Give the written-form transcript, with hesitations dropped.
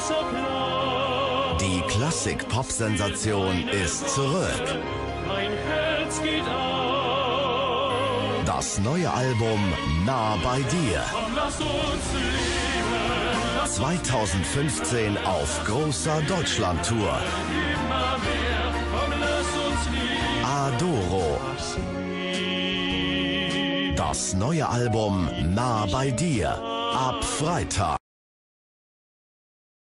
Die Klassik-Pop-Sensation ist zurück. Mein Herz geht auf. Das neue Album Nah bei dir. Komm, lass uns leben. 2015 auf großer Deutschland-Tour. Immer mehr. Komm, lass uns lieben. Adoro. Das neue Album Nah bei dir. Ab Freitag.